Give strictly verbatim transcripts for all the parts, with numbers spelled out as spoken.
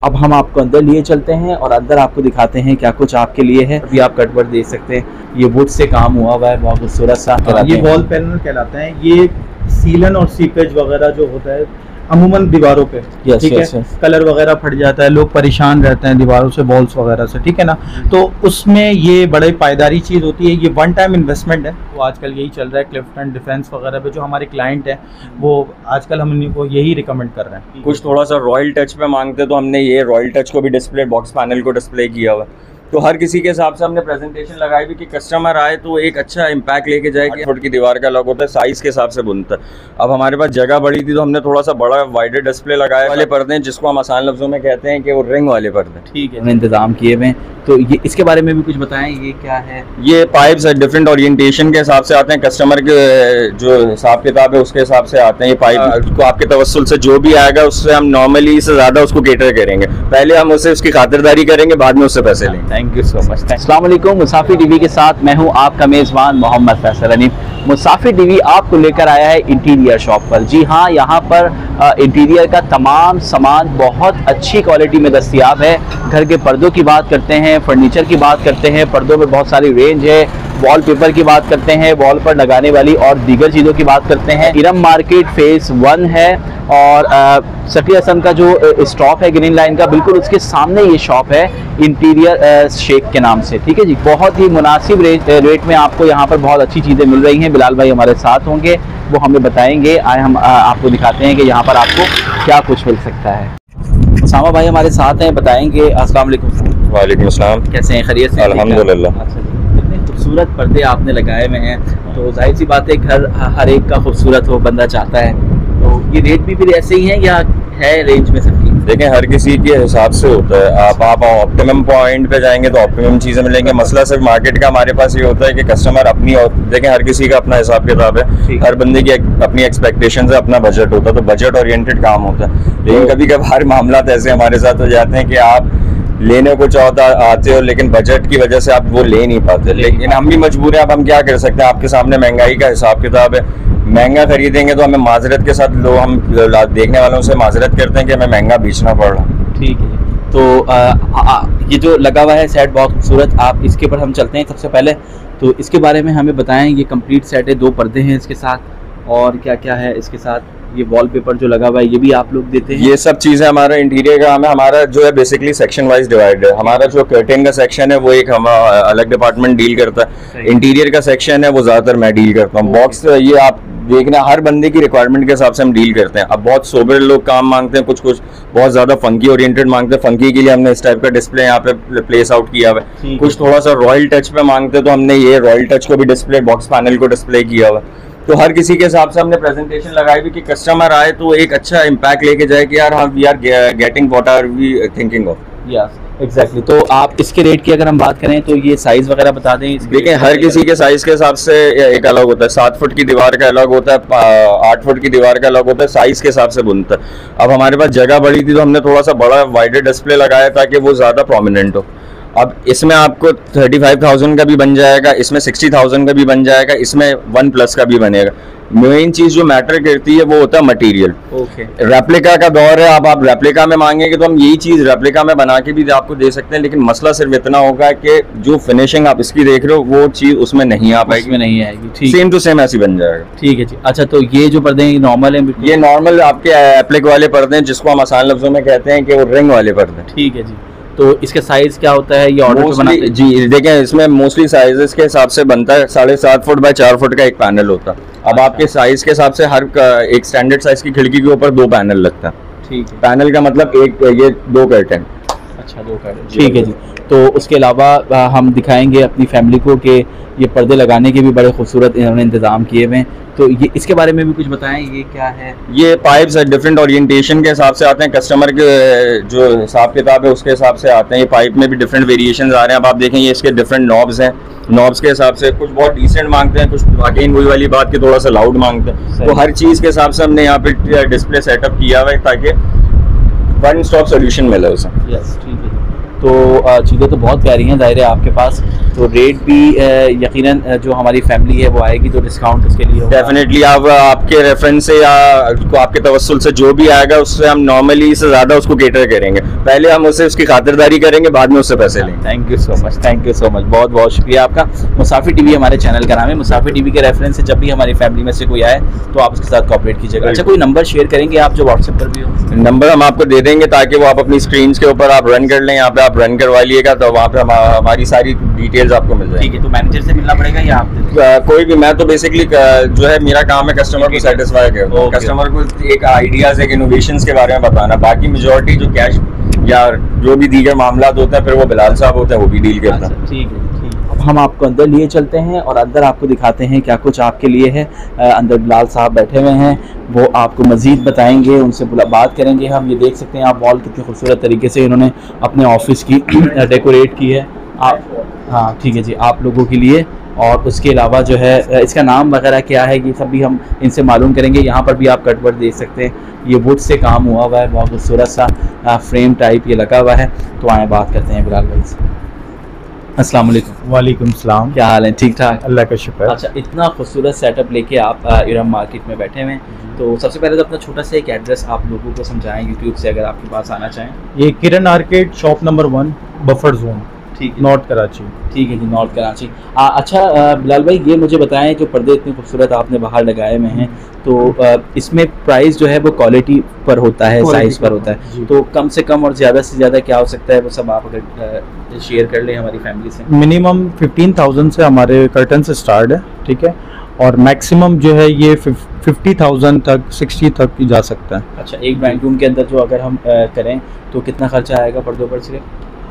अब हम आपको अंदर लिए चलते हैं और अंदर आपको दिखाते हैं क्या कुछ आपके लिए है। अभी आप कटवर्क देख सकते हैं, ये वुड से काम हुआ हुआ है, बहुत खूबसूरत सा। ये वॉल पैनल कहलाता है। ये सीलन और सीपेज वगैरह जो होता है अमूमन दीवारों पे, yes, ठीक yes, है yes. कलर वगैरह फट जाता है, लोग परेशान रहते हैं दीवारों से, बॉल्स वगैरह से, ठीक है ना। तो उसमें ये बड़े पायदारी चीज़ होती है। ये वन टाइम इन्वेस्टमेंट है। वो आजकल यही चल रहा है क्लिफ्टन डिफेंस वगैरह पे, जो हमारे क्लाइंट हैं वो आजकल हम इनको यही रिकमेंड कर रहे हैं। कुछ थोड़ा सा रॉयल टच पे मांगते तो हमने ये रॉयल टच को भी डिस्प्ले, बॉक्स पैनल को डिस्प्ले किया हुआ। तो हर किसी के हिसाब से हमने प्रेजेंटेशन लगाई भी कि कस्टमर आए तो एक अच्छा इम्पैक्ट लेके जाए कि फुट की दीवार का अलग होता है, साइज़ के हिसाब से बुनता है। अब हमारे पास जगह बड़ी थी तो हमने थोड़ा सा बड़ा वाइडर डिस्प्ले लगाए वाले पर्दे हैं, जिसको हम आसान लफ्जों में कहते हैं कि वो रिंग वाले पर्दे। ठीक है, इंतजाम किए हुए। तो ये इसके बारे में भी कुछ बताएं, ये क्या है? ये पाइप्स डिफरेंट ओरिएंटेशन के हिसाब से आते हैं, कस्टमर के जो हिसाब किताब है उसके हिसाब से आते हैं। ये पाइप को आपके तवस्सुल से जो भी आएगा उससे हम नॉर्मली से ज़्यादा उसको केटर करेंगे। पहले हम उसे उसकी खातिरदारी करेंगे, बाद में उससे पैसे लेंगे। Thank you so much. अस्सलाम वालेकुम। मुसाफिर टीवी के साथ मैं हूं आपका मेज़बान मोहम्मद फैसल अनीम। मुसाफिर टीवी आपको लेकर आया है इंटीरियर शॉप पर। जी हाँ, यहाँ पर इंटीरियर का तमाम सामान बहुत अच्छी क्वालिटी में दस्तयाब है। घर के पर्दों की बात करते हैं, फर्नीचर की बात करते हैं, पर्दों में बहुत सारी रेंज है, वॉलपेपर की बात करते हैं, वॉल पर लगाने वाली और दीगर चीज़ों की बात करते हैं। इरम मार्केट फेज वन है और सकी असम का जो स्टॉप है ग्रीन लाइन का, बिल्कुल उसके सामने ये शॉप है इंटीरियर शेख के नाम से। ठीक है जी, बहुत ही मुनासिब रेट, रेट में आपको यहाँ पर बहुत अच्छी चीज़ें मिल रही हैं। बिलाल भाई हमारे साथ होंगे, वो हमें बताएंगे। आए हम आ, आपको दिखाते हैं कि यहाँ पर आपको क्या कुछ मिल सकता है। सामा भाई हमारे साथ हैं, बताएंगे। अस्सलाम वालेकुम। वालेकुम अस्सलाम। कैसे हैं, खैरियत से? अल्हम्दुलिल्लाह। अच्छा जी, इतने खूबसूरत पर्दे आपने लगाए हुए हैं, तो जाहिर सी बात है घर हर एक का खूबसूरत हो बंदा चाहता है। तो ये रेट भी फिर ऐसे ही है या है रेंज में सबकी? देखें, हर किसी के हिसाब से होता है। आप आप ऑप्टिमम पॉइंट पे जाएंगे तो ऑप्टिमम चीज़ें मिलेंगे। मसला सिर्फ मार्केट का हमारे पास ये होता है कि कस्टमर अपनी, देखें हर किसी का अपना हिसाब किताब है, हर बंदे की अपनी एक्सपेक्टेशन है, अपना बजट होता है, तो बजट ओरिएंटेड काम होता है। लेकिन कभी कभार मामला ऐसे हमारे साथ हो जाते हैं कि आप लेने को चाहता आते हो लेकिन बजट की वजह से आप वो ले नहीं पाते। लेकिन हम भी मजबूर हैं, अब हम क्या कर सकते हैं। आपके सामने महंगाई का हिसाब किताब है, महंगा खरीदेंगे तो हमें माजरत के साथ लोग, हम देखने वालों से माजरत करते हैं कि हमें महंगा बेचना पड़ रहा। ठीक है, तो आ, आ, ये जो लगा हुआ है सेट बहुत खूबसूरत, आप इसके ऊपर हम चलते हैं सबसे पहले। तो इसके बारे में हमें बताएं। ये कंप्लीट सेट है, दो पर्दे हैं इसके साथ, और क्या क्या है इसके साथ? ये वॉलपेपर जो लगा हुआ है ये भी आप लोग देते हैं? ये सब चीज़ें हमारा इंटीरियर का हमें, हमारा जो है बेसिकली सेक्शन वाइज डिवाइड है। हमारा जो कर्टेन का सेक्शन है वो एक हम अलग डिपार्टमेंट डील करता है। इंटीरियर का सेक्शन है वो ज़्यादातर मैं डील करता हूँ। बॉक्स ये आप देखना, हर बंदे की रिक्वायरमेंट के हिसाब से हम डील करते हैं। अब बहुत सोबर लोग काम मांगते हैं, कुछ कुछ बहुत ज़्यादा फंकी ओरिएंटेड मांगते हैं। फंकी के लिए हमने इस टाइप का डिस्प्ले यहाँ पे प्लेस आउट किया हुआ है। कुछ थोड़ा सा रॉयल टच पे मांगते हैं तो हमने ये रॉयल टच को भी डिस्प्ले, बॉक्स पैनल को डिस्प्ले किया हुआ है। तो हर किसी के हिसाब से हमने प्रेजेंटेशन लगाई भी कि कस्टमर आए तो एक अच्छा इम्पैक्ट लेके जाए कि यार हाँ, we are getting what are we thinking of. Yes exactly. तो आप इसके रेट की अगर हम बात करें तो ये साइज वगैरह बता दें। देखिए, हर किसी के साइज के हिसाब से एक अलग होता है। सात फुट की दीवार का अलग होता है, आठ फुट की दीवार का अलग होता है, साइज के हिसाब से बुनता है। अब हमारे पास जगह बड़ी थी तो हमने थोड़ा सा बड़ा वाइडर डिस्प्ले लगाया ताकि वो ज़्यादा प्रोमिनेंट हो। अब इसमें आपको थर्टी फाइव थाउजेंड का भी बन जाएगा, इसमें सिक्सटी थाउजेंड का भी बन जाएगा, इसमें वन प्लस का भी बनेगा। मेन चीज़ जो मैटर करती है वो होता है मटेरियल। ओके, रेप्लिका का दौर है। अब आप रेप्लिका में मांगेंगे तो हम यही चीज़ रेप्लिका में बना के भी आपको दे सकते हैं, लेकिन मसला सिर्फ इतना होगा कि जो फिनिशिंग आप इसकी देख रहे हो वो चीज़ उसमें नहीं आ पाएगी, उसमें नहीं आएगी। ठीक, सेम टू सेम ऐसी बन जाएगा। ठीक है जी। अच्छा, तो ये जो पर्दे हैं नॉर्मल है? ये नॉर्मल आपके एप्लिक वाले पर्दे हैं, जिसको हम आसान लफ्जों में कहते हैं कि वो रिंग वाले पर्दे। ठीक है जी। तो इसका साइज क्या होता है? ये ऑर्डर पे बनाते हैं? जी देखें, इसमें मोस्टली साइजेस के हिसाब से बनता है। साढ़े सात फुट बाय चार फुट का एक पैनल होता है। अब आपके साइज के हिसाब से हर एक स्टैंडर्ड साइज की खिड़की के ऊपर दो पैनल लगता है। ठीक है, पैनल का मतलब एक, ये दो कर्टन। अच्छा, दो कर्टन। ठीक है जी। तो उसके अलावा हम दिखाएंगे अपनी फैमिली को कि ये पर्दे लगाने के भी बड़े खूबसूरत इन्होंने इंतज़ाम किए हुए हैं। तो ये इसके बारे में भी कुछ बताएं, ये क्या है? ये पाइप्स डिफरेंट ओरिएंटेशन के हिसाब से आते हैं, कस्टमर के जो हिसाब किताब है उसके हिसाब से आते हैं। ये पाइप में भी डिफरेंट वेरिएशंस आ रहे हैं। अब आप देखें, ये इसके डिफरेंट नॉब्स हैं। नॉब्स के हिसाब से कुछ बहुत डिसेंट मांगते हैं, कुछ अगेन वही वाली बात कि थोड़ा सा लाउड मांगते हैं। तो हर चीज़ के हिसाब से हमने यहाँ पे डिस्प्ले सेटअप किया हुआ है ताकि वन स्टॉप सोल्यूशन मिले उसे। यस, ठीक है। तो चीज़ें तो बहुत प्यारी हैं ज़ाहिर है आपके पास, तो रेट भी यकीनन जो हमारी फैमिली है वो आएगी तो डिस्काउंट उसके लिए डेफिनेटली। आप आपके रेफरेंस से या आपके तवस्सुल से जो भी आएगा उससे हम नॉर्मली से ज़्यादा उसको केटर करेंगे। पहले हम उससे उसकी खातिरदारी करेंगे, बाद में उससे पैसे लेंगे। Thank you so much, thank you so much, बहुत बहुत शुक्रिया आपका। मुसाफिर टीवी हमारे चैनल का नाम है। मुसाफिर टीवी के रेफरेंस से जब भी हमारी फैमिली में से कोई आए तो आप उसके साथ कॉपरेट कीजिएगा। अच्छा, कोई नंबर शेयर करेंगे आप जो व्हाट्सएप पर भी हो? नंबर हम आपको दे देंगे ताकि वो आप अपनी स्क्रीन के ऊपर आप रन कर लें, यहाँ पे आप रन करवा लिएगा तो वहाँ पे हम हमारी सारी डिटेल्स आपको मिल जाएगी। ठीक है, तो मैनेजर से मिलना पड़ेगा या आप? कोई भी, मैं तो बेसिकली जो है मेरा काम है कस्टमर को सेटिस्फाई करना, कस्टमर को एक आइडियाज एक इनोवेशंस के बारे में बताना। बाकी मेजॉरिटी जो कैश या जो भी दीगर मामला होते हैं फिर वो बिलाल साहब होते हैं, वो भी डील करते हैं। ठीक है, अब हम आपको अंदर लिए चलते हैं और अंदर आपको दिखाते हैं क्या कुछ आपके लिए है। अंदर बिलाल साहब बैठे हुए हैं, वो आपको मज़ीद बताएंगे, उनसे बात करेंगे हम। ये देख सकते हैं आप वॉल कितने खूबसूरत तरीके से इन्होंने अपने ऑफिस की डेकोरेट की है आप। हाँ ठीक है जी, आप लोगों के लिए। और उसके अलावा जो है इसका नाम वगैरह क्या है ये सब भी हम इनसे मालूम करेंगे। यहाँ पर भी आप कटवर्क देख सकते हैं, ये वुड से काम हुआ हुआ है, बहुत खूबसूरत सा फ्रेम टाइप ये लगा हुआ है। तो आए बात करते हैं बिलाल भाई से। अस्सलाम वालेकुम। वालेकुम सलाम, क्या हाल है? ठीक ठाक, अल्लाह का शुक्र। अच्छा, इतना खूबसूरत सेटअप लेके आप इरम मार्केट में बैठे हुए हैं, तो सबसे पहले तो अपना छोटा सा एक एड्रेस आप लोगों को समझाएं यूट्यूब से अगर आपके पास आना चाहें। ये Kiran arcade shop number one, buffer zone, ठीक है, नॉर्थ कराची। ठीक है जी, नॉर्थ कराची। आ, अच्छा आ, बिलाल भाई ये मुझे बताएं, जो पर्दे इतने खूबसूरत आपने बाहर लगाए हुए हैं तो आ, इसमें प्राइस जो है वो क्वालिटी पर होता है, साइज़ पर होता है, तो कम से कम और ज़्यादा से ज़्यादा क्या हो सकता है वो सब आप अगर शेयर कर लें हमारी फैमिली से। मिनिमम फिफ्टीन थाउजेंड से हमारे कर्टन से स्टार्ट है, ठीक है, और मैक्सिमम जो है ये फिफ्टी थाउजेंड तक, सिक्सटी तक जा सकता है। अच्छा, एक बेडरूम के अंदर जो अगर हम आ, करें तो कितना खर्चा आएगा पर्दों पर सिर्फ?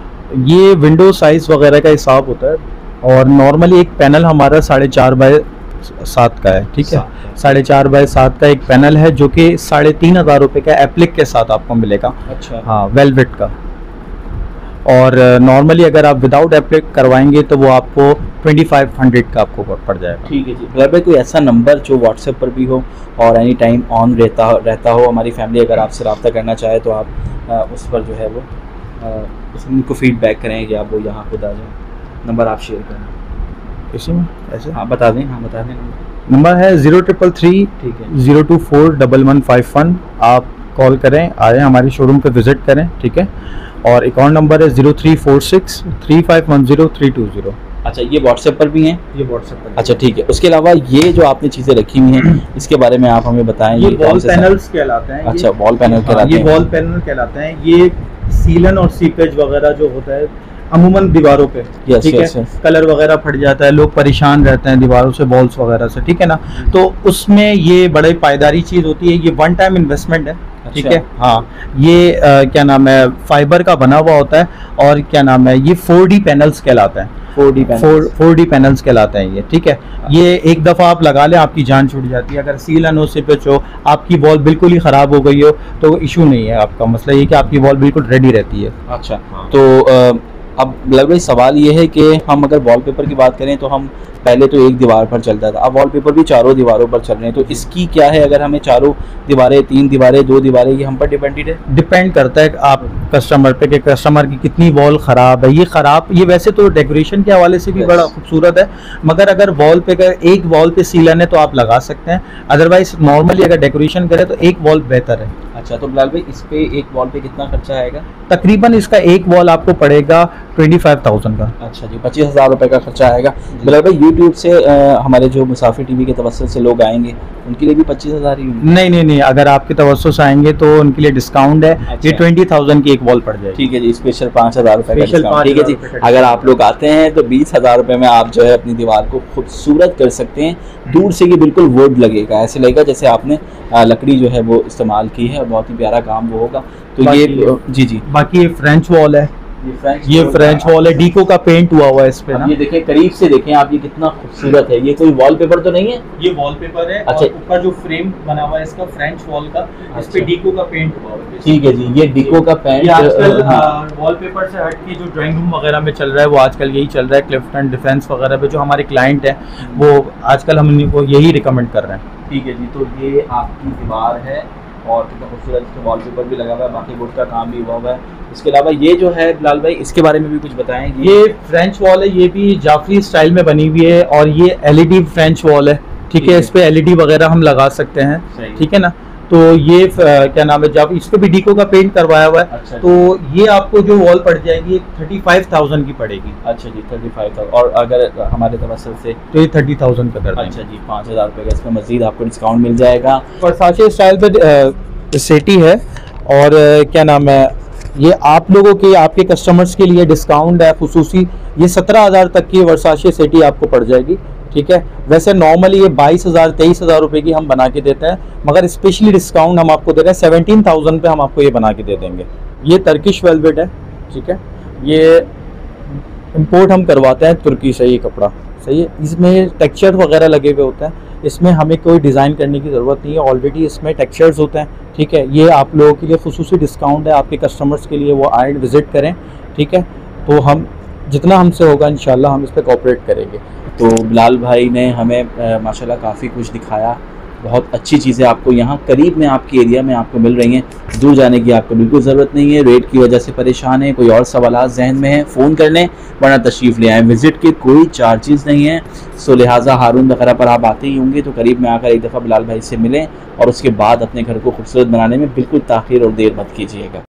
ये विंडो साइज़ वगैरह का हिसाब होता है, और नॉर्मली एक पैनल हमारा साढ़े चार बाय सात का है, ठीक है, साढ़े चार बाय सात का एक पैनल है जो कि साढ़े तीन हज़ार रुपये का एप्लिक के साथ आपको मिलेगा। अच्छा, हाँ, वेलवेट का। और नॉर्मली अगर आप विदाउट एप्लिक करवाएंगे तो वो आपको ट्वेंटी फाइव हंड्रेड का आपको पड़ जाएगा। ठीक है जी। बिलाल भाई कोई ऐसा नंबर जो व्हाट्सएप पर भी हो और एनी टाइम ऑन रहता रहता हो, हमारी फैमिली अगर आपसे रब्ता करना चाहे तो आप आ, उस पर जो है वो उनको फीडबैक करें कि आप वो यहाँ खुद आ जाए। नंबर आप शेयर करें इसी में ऐसे? हाँ बता दें, हाँ बता दें। नंबर है ज़ीरो ट्रिपल थ्री, ठीक है, zero two four double one five one. आप कॉल करें, आए हमारी शोरूम पे विज़िट करें, ठीक है। और एक और नंबर है zero three four six three five one zero three two zero. अच्छा, ये व्हाट्सएप पर भी हैं? ये व्हाट्सएप पर। अच्छा ठीक है। उसके अलावा ये जो आपने चीज़ें रखी हुई हैं इसके बारे में आप हमें बताएं। ये वॉल पैनल्स कहलाते हैं। अच्छा, वॉल पैनल कहलाते हैं। ये वॉल पैनल कहलाते हैं। ये सीलन और सीपेज वगैरह जो होता है अमूमन दीवारों पे, ठीक है, कलर वगैरह फट जाता है, लोग परेशान रहते हैं दीवारों से, वॉल्स वगैरह से, ठीक है ना, तो उसमें ये बड़ी पायदारी चीज़ होती है। ये वन टाइम इन्वेस्टमेंट है, ठीक है। हाँ, ये आ, क्या नाम है, फाइबर का बना हुआ होता है, और क्या नाम है, ये फोर डी पैनल्स कहलाते हैं। Four D panels four D panels कहलाते हैं ये, ठीक है। ये एक दफ़ा आप लगा लें आपकी जान छूट जाती है। अगर सीलन हो, सिपेज हो, आपकी वॉल बिल्कुल ही ख़राब हो गई हो तो इशू नहीं है। आपका मसला ये कि आपकी वॉल बिल्कुल रेडी रहती है। अच्छा, तो आ, अब बिलाल भाई सवाल ये है कि हम अगर वॉलपेपर की बात करें तो हम पहले तो एक दीवार पर चलता था, अब वॉलपेपर भी चारों दीवारों पर चल रहे हैं, तो इसकी क्या है? अगर हमें चारों दीवारें, तीन दीवारें, दो दीवारें, ये हम पर डिपेंडेड है? डिपेंड करता है आप कस्टमर पे कि कस्टमर की कितनी वॉल ख़राब है। ये ख़राब, ये वैसे तो डेकोरेशन के हवाले से भी yes. बड़ा खूबसूरत है, मगर अगर वॉल पे अगर एक वॉल पे सीलन है तो आप लगा सकते हैं, अदरवाइज नॉर्मली अगर डेकोरेशन करें तो एक वॉल बेहतर है। अच्छा, तो बिलाल भाई इस पे एक वॉल पे कितना खर्चा आएगा? तकरीबन इसका एक वॉल आपको पड़ेगा ट्वेंटी फाइव थाउजेंड का। अच्छा जी, पच्चीस हज़ार रुपये का खर्चा आएगा। बिलाल भाई यूट्यूब से आ, हमारे जो मुसाफिर टीवी के तवस्सुल से लोग आएंगे उनके लिए भी पच्चीस हज़ार ही? नहीं नहीं नहीं, अगर आपके तवस्सुल से आएंगे तो उनके लिए डिस्काउंट है। अच्छा। ये ट्वेंटी थाउजेंड की एक वॉल पड़ जाएगी। ठीक है जी, स्पेशल पाँच हज़ार रुपये का डिस्काउंट। ठीक है जी, अगर आप लोग आते हैं तो बीस हज़ार रुपये में आप जो है अपनी दीवार को खूबसूरत कर सकते हैं। दूर से ये बिल्कुल वुड लगेगा, ऐसे लगेगा जैसे आपने लकड़ी जो है वो इस्तेमाल की है, और बहुत ही प्यारा काम वो होगा। तो ये जी जी, बाकी ये फ्रेंच वॉल है, ये फ्रेंच ये फ्रेंच वॉल है, डीको का पेंट हुआ हुआ है इस पे ना। ये देखें, करीब से देखें आप, ये कितना खूबसूरत है। ये कोई वॉलपेपर तो नहीं है? ये वॉलपेपर है। अच्छा, और ऊपर जो फ्रेम बना हुआ है इसका फ्रेंच वॉल का, इस पे डीको का पेंट हुआ हुआ है। ठीक है जी, ये डीको का पेंट। आजकल वॉलपेपर से हट के जो ड्राइंग रूम वगैरह में चल रहा है वो आजकल यही चल रहा है। क्लिफ्टन डिफेंस वगैरह पे जो हमारे क्लाइंट है वो आजकल हम इनको यही रिकमेंड कर रहे हैं। ठीक है जी, तो ये आपकी दीवार है और कितना खूबसूरत इसके वॉलपेपर भी लगा हुआ है, बाकी वुड का काम भी हुआ हुआ है। इसके अलावा ये जो है बिलाल भाई, इसके बारे में भी कुछ बताएं। ये फ्रेंच वॉल है, ये भी जाफरी स्टाइल में बनी हुई है और ये एलईडी फ्रेंच वॉल है, ठीक है। इस पे एलईडी वगैरह हम लगा सकते हैं, ठीक है ना। तो ये क्या नाम है, जब इसको भी डीको का पेंट करवाया हुआ है। अच्छा, तो ये आपको जो वॉल पड़ जाएगी थर्टी फाइव थाउजेंड की पड़ेगी। अच्छा जी, थर्टी फाइव थाउजेंड, और अगर हमारे तवसल से तो ये थर्टी थाउजेंड का कर देंगे। अच्छा जी, पाँच हज़ार रुपये का इसमें मजीद आपको डिस्काउंट मिल जाएगा। वर्साचे स्टाइल पे सेटी है और क्या नाम है, ये आप लोगों के, आपके कस्टमर्स के लिए डिस्काउंट है खुसूसी। ये सत्रह हज़ार तक की वर्साचे सेटी आपको पड़ जाएगी, ठीक है। वैसे नॉर्मली ये बाईस हज़ार तेईस हज़ार रुपये की हम बना के देते हैं, मगर स्पेशली डिस्काउंट हम आपको दे रहे हैं सेवनटीन थाउजेंड पे हम आपको ये बना के दे देंगे। ये टर्किश वेलवेट है, ठीक है। ये इंपोर्ट हम करवाते हैं तुर्की से, ये कपड़ा सही है। इसमें टेक्सचर वगैरह लगे हुए होते हैं, इसमें हमें कोई डिज़ाइन करने की ज़रूरत नहीं है, ऑलरेडी इसमें टेक्सचर्स होते हैं, ठीक है। ये आप लोगों के लिए खुसूसी डिस्काउंट है, आपके कस्टमर्स के लिए, वो आए विज़िट करें, ठीक है। तो हम जितना हमसे होगा इंशाल्लाह हम इस पर कोऑपरेट करेंगे। तो बिलाल भाई ने हमें माशाल्लाह काफ़ी कुछ दिखाया, बहुत अच्छी चीज़ें आपको यहाँ करीब में आपके एरिया में आपको मिल रही हैं, दूर जाने की आपको बिल्कुल ज़रूरत नहीं है। रेट की वजह से परेशान है, कोई और सवाल जहन में है फ़ोन कर लें, वरना तशरीफ़ ले आएँ। विज़िट के कोई चार्जेस नहीं है, सो लिहाजा हारून वगैरह पर आप आते ही होंगे, तो करीब में आकर एक दफ़ा बिलाल भाई से मिलें और उसके बाद अपने घर को खूबसूरत बनाने में बिल्कुल ताख़ीर और देर मत कीजिएगा।